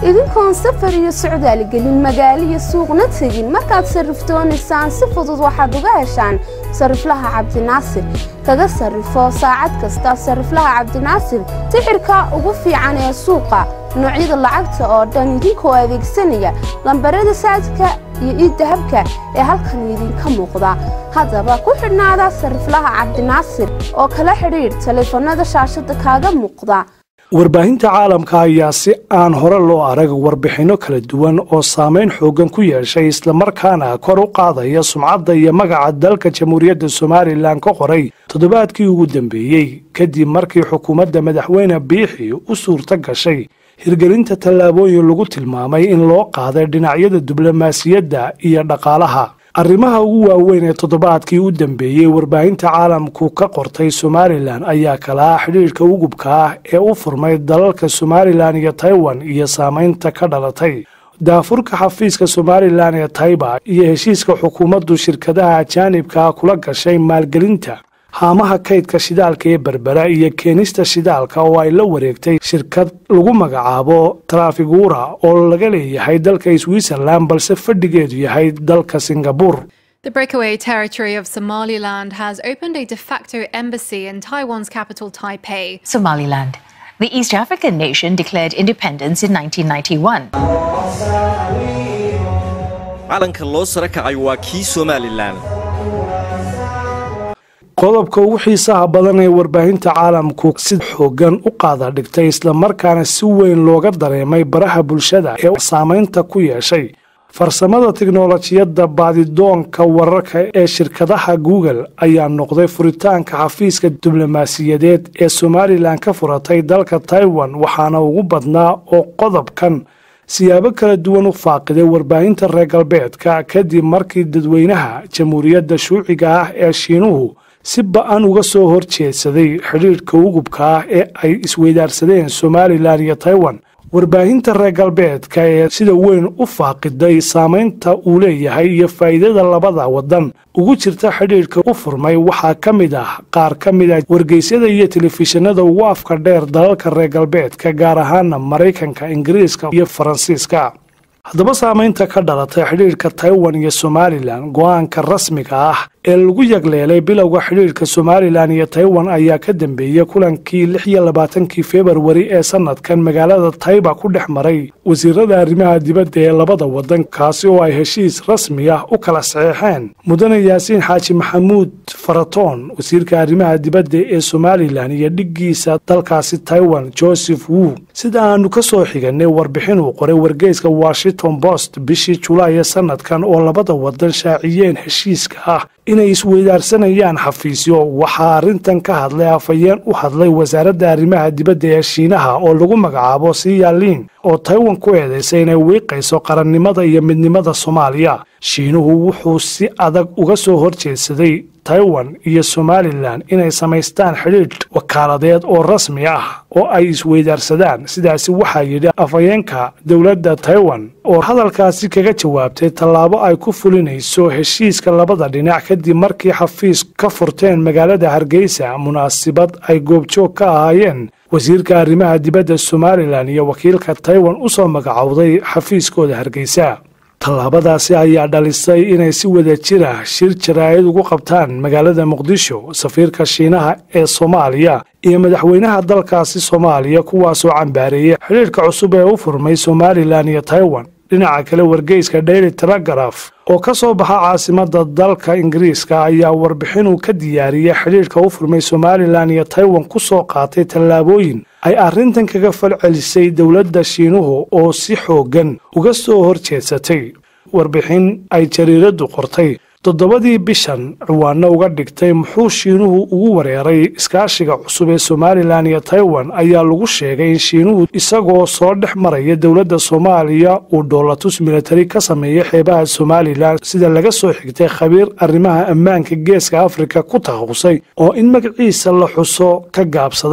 idinkoon safar iyo socdaal gelin magaalo iyo suuqna tagin markaad sarriftoonaysan si fudud waxaad uga heshaan sariflaha Cabdinaasir kaga sarrifo saacad kasta sariflaha Cabdinaasir tixirka ugu fiican ee suuqa noocyada lacagta oo dhan idinkoo adeegsanaya lambarada saadka iyo dahabka ee halkan idinka muuqda hadaba ku xidhnaada sariflaha Cabdinaasir oo kala xiriir telefoonada shaashada kaaga muuqda warbaahinta caalamka ayaa si aan hore loo arag warbixino kala duwan oo saameyn xoogan ku yeeshay isla markaana kor u qaadaya sumcadda iyo magaca dalka Jamhuuriyadda Soomaaliland ka qoray toddobaadkii ugu dambeeyay kadib markii xukuumadda madaxweyne Biixi u suurta gashay hirgelinta tallaabooyin lagu tilmaamay in loo qaaday dhinacyada diblomaasiyadda iyo dhaqaalaha arrimaha ugu waaweyn ee toddobaadkii u dambeeyay warbaahinta caalamku ka qortay Soomaaliland ayaa kala xiriirka ugubka ah ee u furmay dalalka Soomaaliland iyo Taiwan iyo saameynta ka dhalatay daafurka xafiiska Soomaaliland ee Taiwan iyo heshiiska xukuumaddu shirkadaha ajaanibka kula gashay maalgelinta haamaha kaydka shidaalka ee Berbera iyo keenista shidaalka oo ay la wareegtay shirkad lagu magacaabo Trafigura oo laga leeyahay dalka Switzerland balse fadhigeedu yahay dalka Singapore. The breakaway territory of Somaliland has opened a de facto embassy in Taiwan's capital Taipei. Somaliland, the East African nation, declared independence in 1991. calanka loo sara kacay waa kii Somaliland. qodobka ugu xiisaha badan ee warbaahinta caalamku si xoogan u qaada dhigtay isla markaana si weyn looga dareemay baraha bulshada ee saameynta ku yeeshay farsamada tiknoolajiyadda baadidoonka wararka ee shirkadaha Google ayaa noqday furitaanka xafiiska diblomaasiyadeed ee Soomaaliland ka furatay dalka Taiwan waxaana ugu badnaa oo qodobkan siyaabo kala duwan u faaqiday warbaahinta reer galbeedka kadib markii dadweynaha Jamhuuriyadda Shuuciga ah ee Shiinuhu si ba'an uga soo horjeedsaday xiriirka ugubka ah ee ay isweydaarsadeen Soomaaliland iyo Taiwan warbaahinta reer galbeedka ee sida weyn u faaqiday saameynta uu leeyahay iyo faa'iidada labada wadan ugu jirta xiriirka u furmay waxaa ka mid ah qaar ka mid ah wargeysyada iyo telefishinada ugu afka dheer dalalka reer galbeedka gaar ahaan Mareykanka, Ingiriiska iyo Faransiiska. haddaba saameynta ka dhalatay xiriirka Taiwan iyo Somaliland go'aanka rasmiga ah ee lagu yagleelay bilowga xiriirka Somaliland iyo Taiwan ayaa ka dambeeyay kulankii 26 February ee sanadkan magaalada Taipei ku dhex maray wasiirada arrimaha dibadda ee labada wadan kaasi oo ay heshiis rasmi ah u kala saxeexeen mudane Yaasiin Xaaji Maxamuud Faratoon wasiirka arrimaha dibadda ee Somaliland iyo dhigiisa dalkaasi Taiwan Joseph Wu sida aanu ka soo xiganay warbixin uu qoray wargeyska Washington Post bishii July sanadkan oo labada wadan shaaciyeen heshiiska ah inay isweydaarsanayaan xafiisyo waxaa arrintan ka hadlay afayeen u hadlay wasaaradda arrimaha dibadda ee Shiinaha oo lagu magacaabo Siyalin oo Taiwan ku eedeysay inay wiiqayso qarannimada iyo midnimada Soomaaliya Shiinuhu wuxuu si adag uga soo horjeedsaday Taiwan iyo Somaliland inay samaystaan xiriir wakaaladeed oo rasmi ah oo ay isweydaarsadaan sidaasi waxaa yidhi afayeenka dowladda Taiwan oo hadalkaasi kaga jawaabtay tallaabo ay ku fulinayso heshiiska labada dhinac kadib markii xafiis ka furteen magaalada Hargeysa munaasabad ay goobjoog ka ahaayeen wasiirka arrimaha dibadda Somaliland iyo wakiilka Taiwan u soo magacowday xafiiskooda Hargeysa tallaabadaasi ayaa dhalisay inay si wada jir ah shir jaraa'id ugu qabtaan magaalada Muqdisho safiirka Shiinaha ee Soomaaliya iyo madaxweynaha dalkaasi Soomaaliya kuwaas oo cambaareeyay xiriirka cusub ee u furmay Somaliland iyo Taiwan dhinaca kale wargeyska Daily Telegraph oo ka soo baxa caasimadda dalka Ingiriiska ayaa warbixin uu ka diyaariyay xiriirka u furmay Somaliland iyo Taiwan ku soo qaatay tallaabooyin ay arrintan kaga falcelisay dowladda Shiinuhu oo si xoogan uga soo horjeedsatay warbixin ay jariiradu qortay toddobadii bishan ciwaano uga dhigtay muxuu Shiinuhu ugu wareeray iskaashiga cusub ee Somaliland iyo Taiwan ayaa lagu sheegay in Shiinuhu isagoo soo dhex maraya dowladda Soomaaliya uu dowlatus military ka sameeyay xeebaha Somaliland sida laga soo xigtay khabiir arrimaha ammaanka geeska Afrika ku takhasusay oo in magaciisa la xuso ka gaabsaday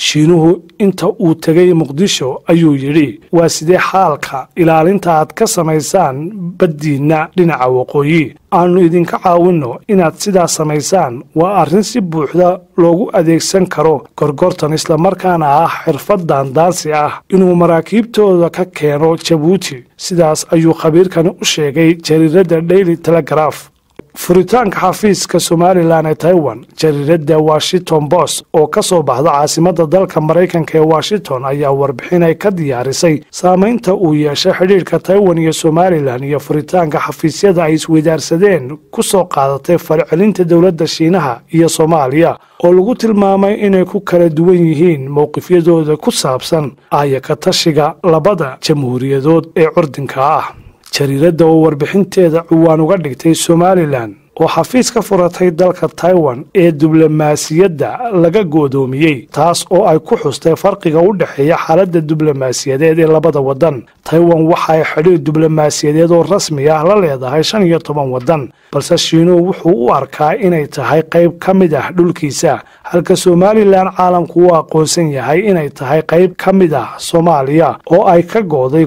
shiinuhu inta uu tegay muqdisho ayuu yidhi waa sidee xaalka ilaalinta aad ka samaysaan baddiinna dhinaca waqooyi aanu idinka caawinno inaad sidaas samaysaan waa arrin si buuxda loogu adeegsan karo gorgortan islamarkaana ah xirfad daandaansi ah inuu maraakiibtooda ka keeno jabuuti sidaas ayuu khabiirkani u sheegay jariiradda daily telegraph furitaanka xafiiska somalilan ee taiwan jariiradda washington post oo ka soo baxda caasimadda dalka maraykanka ee washington ayaa warbixin ay ka diyaarisay saamaynta uu yeeshay xidhiirka taiwan iyo somalilan iyo furitaanka xafiisyada ay isweydaarsadeen ku soo qaadatay farcelinta dowladda shiinaha iyo soomaaliya oo lagu tilmaamay inay ku kala duwan yihiin mowqifyadooda ku saabsan aayaka tashiga labada jamhuuriyadood ee curdinka ah jariiradda oo warbixinteeda cuwaan uga dhigtay somalilan oo xafiis ka furatay dalka taiwan ee diblomaasiyadda laga goodoomiyey taas oo ay ku xustay farqiga u dhexeeya xaaladda diblomaasiyadeed ee labada waddan taiwan waxa ay xidhiir diblomaasiyadeed oo rasmi ah la leedahay 15 waddan balse shiinuhu wuxuu u arkaa inay tahay qayb ka mid ah dhulkiisa halka somalilan caalamku uu aqoonsan yahay inay tahay qayb ka mid ah soomaaliya oo ay ka gooday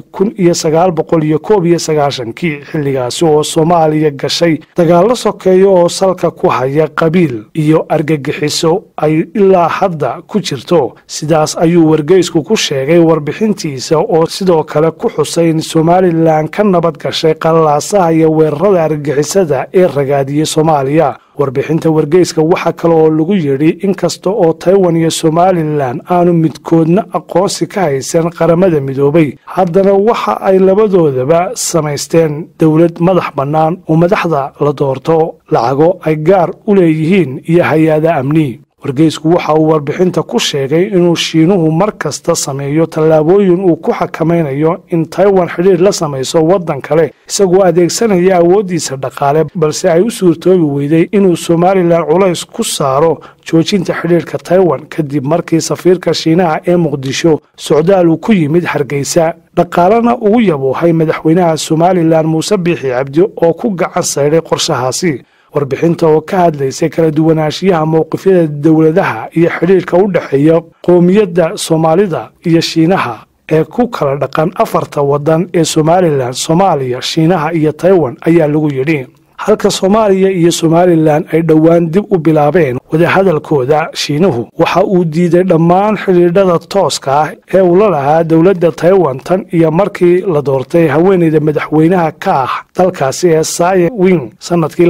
1991kii xilligaasi oo soomaaliya gashay dagaallo sokeeyo oo salka ku haya qabiil iyo argagixiso ay ilaa hadda ku jirto sidaas ayuu wargeysku ku sheegay warbixintiisa oo sidoo kale ku xusay in somalilan ka nabad gashay qalaasaha iyo weerarada argagixisada ee ragaadiyey soomaaliya warbixinta wargeyska waxa kale oo lagu yidhi inkasta oo taiwan iyo somalilan aanu midkoodna aqoonsi ka haysan qaramada midoobay haddana waxa ay labadoodaba samaysteen dowlad madax bannaan oo madaxda la doorto lacago ay gaar u leeyihiin iyo hay-ada amni wargeysku waxa uu warbixinta ku sheegay inuu shiinuhu mar kasta sameeyo tallaabooyin uu ku xakamaynayo in taiwan xidhiir la samayso waddan kale isagoo adeegsanaya awooddiisa dhaqaale balse ay u suurtoobi weyday inuu somalilan culays ku saaro joojinta xidhiirka taiwan kadib markii safiirka shiinaha ee muqdisho socdaal uu ku yimid hargeysa dhaqaalena ugu yaboohay madaxweynaha somalilan muuse biixi cabdi oo ku gacan sayday qorshahaasi warbixinta oo ka hadlaysay kala duwanaanshiyaha mowqifyada dowladaha iyo xidhiirka u dhexeeya qoomiyadda soomaalida iyo shiinaha ee ku kala dhaqan 4 waddan ee somalilan soomaaliya shiinaha iyo taiwan ayaa lagu yidhi halka soomaaliya iyo somalilan ay dhowaan dib u bilaabeen wadahadalkooda shiinuhu waxa uu diiday dhammaan xidhiidhada tooska ah ee uu la lahaa dowladda taiwan tan iyo markii la doortay haweeneyda madaxweynaha ka ah dalkaasi ee Tsai Ing sanadkii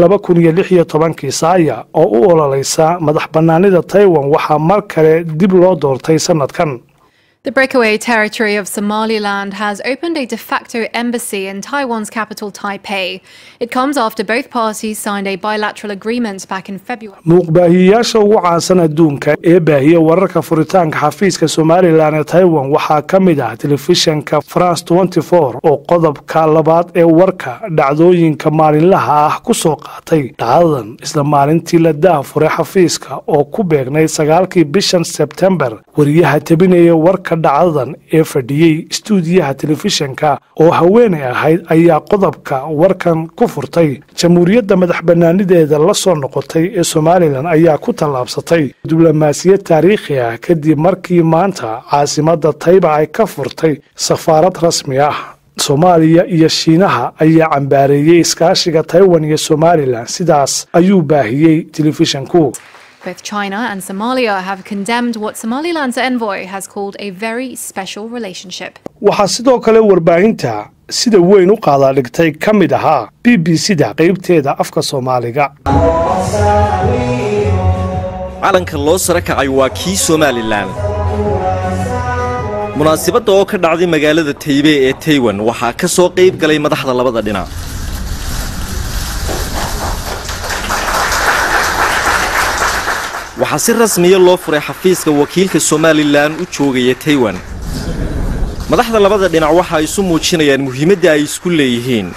2016 Tsai oo u ololaysa madax bannaanida taiwan waxaa mar kale dib loo doortay sanadkan The breakaway territory of Somaliland has opened a de facto embassy in Taiwan's capital, Taipei. It comes after both parties signed a bilateral agreement back in February. muuqbaahiyayaasha ugu caansan adduunka ee baahiya wararka furitaanka xafiiska somalilan ee taiwan waxaa ka mid ah telefishanka France 24 oo qodobka labaad ee warka dhacdooyinka maalinlaha ah ku soo qaatay dhacdadan isla maalintii la daafuray xafiiska oo ku beegnay 9kii bishan Sebtembar wariyaha tabinaya warka dhacdadan ee fadhiyey stuudiyaha telefishanka oo haweeney ahayd ayaa qodobka warkan ku furtay jamhuuriyadda madax bannaanideeda la soo noqotay ee somalilan ayaa ku tallaabsatay diblomaasiyad taariikhi ah kadib markii maanta caasimadda taiba ay ka furtay safaarad rasmi ah soomaaliya iyo shiinaha ayaa cambaareeyey iskaashiga taiwan iyo somalilan sidaas ayuu baahiyey telefishanku Both China and Somalia have condemned what Somaliland's envoy has called a very special relationship. waxaa sidoo kale warbaahinta sida weyn u qaadaa dhigtay ka mid ahaa BBC-da qaybteeda afka Soomaaliga calanka loo sara kacay waa kii Somaliland munaasabadda oo ka dhacday magaalada Taipei ee Taiwan waxaa ka soo qayb galay madaxda labada dhinac waxaa si rasmiya loo furay xafiiska wakiilka Somaliland u joogaya Taiwan madaxda labada dhinac waxa ay isu muujinayaan muhiimadda ay isku leeyihiin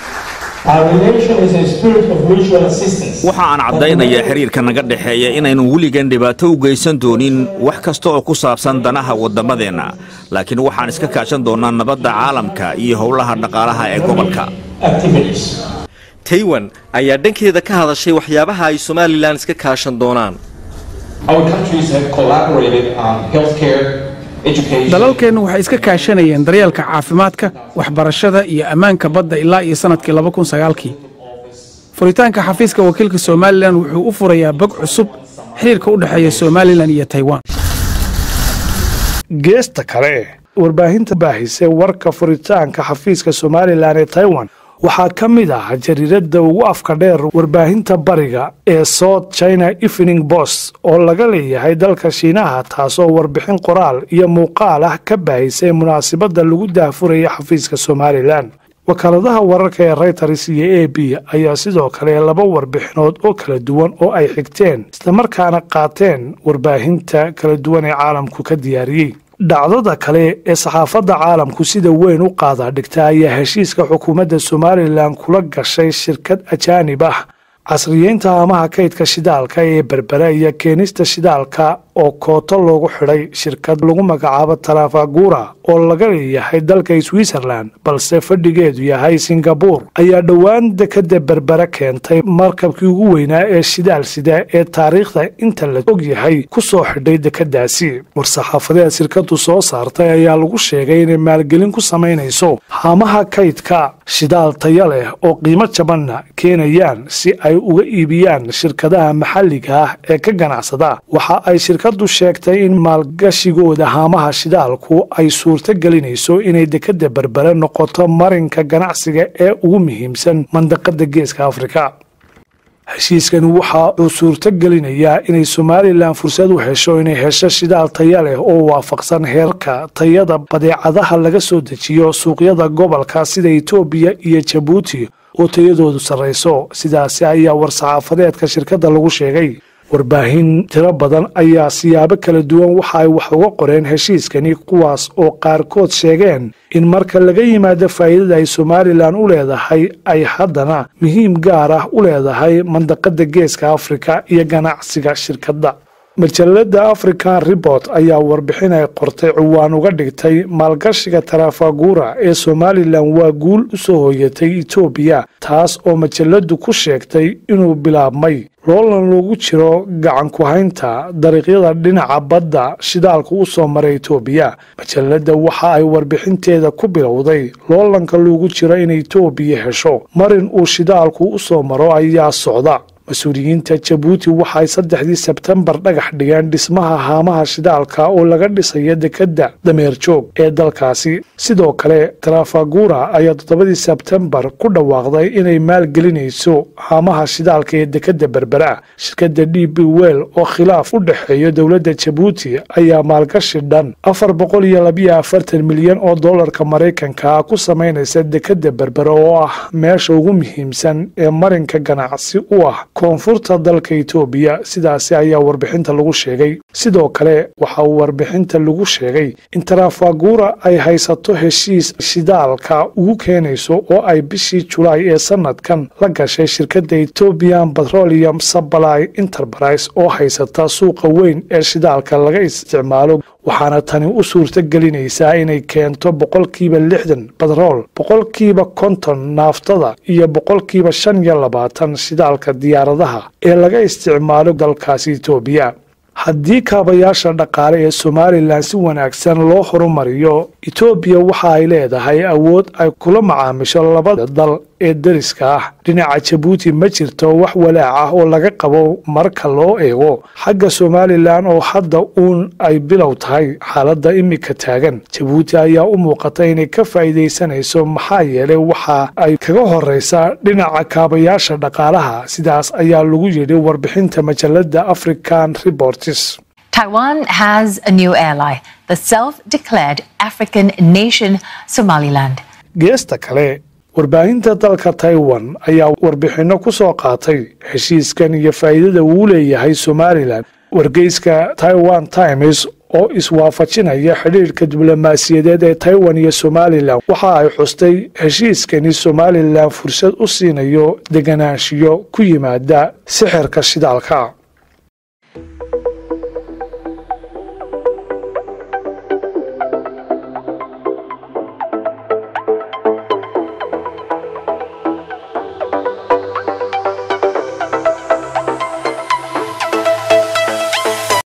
waxa aan cadaynayaa xiriirka naga dhaxeeya inaynu weligan dhibaato u geysan doonin wax kasta oo ku saabsan danaha wadamadeena laakiin waxaan iska kaashan doonaa nabadda caalamka iyo howlaha dhaqaalaha ee gobolka Taiwan ayaa dhankeeda ka hadashay waxyaabaha ay Somaliland iska kaashan doonaan dalalkeennu waxay iska kaashanayeen daryeelka caafimaadka waxbarashada iyo ammaanka badda ilaa iyo sanadkii 2009 furitaanka xafiiska wakiilka Somaliland wuxuu u furayaa bog cusub xiriirka u dhaxeeya Somaliland iyo Taiwan. geesta kale warbaahinta baahisay warka furitaanka xafiiska Somaliland ee Taiwan waxaa ka mid ah jariirada ugu afka dheer warbaahinta bariga ee South China Evening Post oo laga leeyahay dalka Shiinaha taasoo warbixin qoraal iyo muuqaal ah ka baahisay munaasabada lagu daahfuraya xafiiska Somaliland. wakaaladaha wararka ee Reuters iyo AP ayaa sidoo kale laba warbixinood oo kala duwan oo ay xigteen isla markaana qaateen warbaahinta kala duwan ee caalamku ka diyaariyay. dhacdada kale ee saxaafadda caalamku sida weyn u qaada dhigta ayaa heshiiska xukuumadda Somaliland kula gashay shirkad ajaanib ah casriyeynta amaha kaydka shidaalka ee berbera iyo keenista shidaalka oo kooto loogu xidhay shirkad lagu magacaabo Trafigura oo laga leeyahay dalka Switzerland balse fadhigeedu yahay Singapore ayaa dhowaan dekada berbera keentay markabkii ugu weynaa ee shidaal sida ee taariikhda inta la og yahay ku soo xidhay dekadaasi. war-saxaafadeed shirkadu soo saartay ayaa lagu sheegay inay maalgelin ku samaynayso hamaha kaydka shidaal tayo leh oo qiimo jabanna keenayaan si ay uga iibiyaan shirkadaha maxalliga ah ee ka ganacsada. waxa ay shirkadu sheegtay in maalgashigooda hamaha shidaalku ay suurto gelinayso inay dekada berbera noqoto marinka ganacsiga ee ugu muhiimsan mandaqada Geeska Afrika. heshiiskan waxa uu suurto gelinayaa inay Somaliland fursad u hesho inay hesho shidaal tayo leh oo waafaqsan heerka tayada badeecadaha laga soo dejiyo suuqyada gobolka sida Itoobiya iyo Djibouti oo tayadoodu sareyso. sidaas ayaa war-saxaafadeedka shirkadda lagu sheegay. warbaahin tiro badan ayaa siyaabo kala duwan waxa ay wax uga qoreen heshiiskani kuwaas oo qaarkood sheegeen in marka laga yimaado faa'iidada ay Somaliland u leedahay ay haddana muhiim gaar ah u leedahay mandaqada Geeska Afrika iyo ganacsiga shirkadda. majalada African Report ayaa warbixin ay qortay ciwaan uga dhigtay maalgashiga Trafigura ee Somaliland waa guul u soo hooyatay Itoobiya taas oo majaladu ku sheegtay inuu bilaabmay loolan loogu jiro gacan ku haynta dariiqyada dhinaca badda shidaalka u soo maray Itoobiya. majalada waxa ay warbixinteeda ku bilowday loolanka loogu jiro in Itoobiya hesho marin uu shidaalku u soo maro ayaa socda. mas-uuliyiinta Djibouti waxay 3 Sebtembar dhagax dhigeen dhismaha haamaha shidaalka oo laga dhisayo dekada dameerjoog ee dalkaasi. sidoo kale Trafigura ayaa 7 Sebtembar ku dhawaaqday inay maalgelinayso haamaha shidaalka ee dekada berbera. shirkadda DP World oo khilaaf u dhaxeeyo dowladda Djibouti ayaa maalgashi dhan 442 milyan oo dollarka Mareykanka ku sameynaysa dekada berbera oo ah meesha ugu muhiimsan ee marinka ganacsi u ah koonfurta dalka Itoobiya. sidaas ayaa warbixinta lagu sheegay. sidoo kale waxa uu warbixinta lagu sheegay in Trafigura ay haysato heshiis shidaalka ugu keenayso oo ay bishii July ee sanadkan la gashay shirkadda Ethiopian Petroleum Supply Enterprise oo haysata suuqa weyn ee shidaalka laga isticmaalo. waxaana tani u suurto gelinaysaa inay keento 60% batrool, 50% naaftada iyo 25% shidaalka diyaaradaha ee laga isticmaalo dalkaasi Itoobiya. haddii kaabayaasha dhaqaale ee Somaliland si wanaagsan loo horumariyo Itoobiya waxa ay leedahay awood ay kula macaamisho labada dal ee dariska ah. dhinaca Djibouti ma jirto wax walaac ah oo laga qabo marka loo eego xagga Somaliland oo hadda ay bilow tahay xaaladda imika taagan. Djibouti ayaa u muuqata inay ka faa'iideysanayso maxaa yeelay waxa ay kaga horeysaa dhinaca kaabayaasha dhaqaalaha. sidaas ayaa lagu yiri warbixinta majalada African Report. Taiwan has a new ally, the self-declared African nation Somaliland. geesta kale warbaahinta dalka Taiwan ayaa warbixino ku soo qaatay heshiiskan iyo faa'iidada uu leeyahay Somaliland. wargeyska Taiwan Times oo iswaafajinaya xiriirka diblomaasiyadeed ee Taiwan iyo Somaliland waxa ay xustay heshiiskani Somaliland fursad u siinayo deganaanshiyo ku yimaada sixirka shidaalka.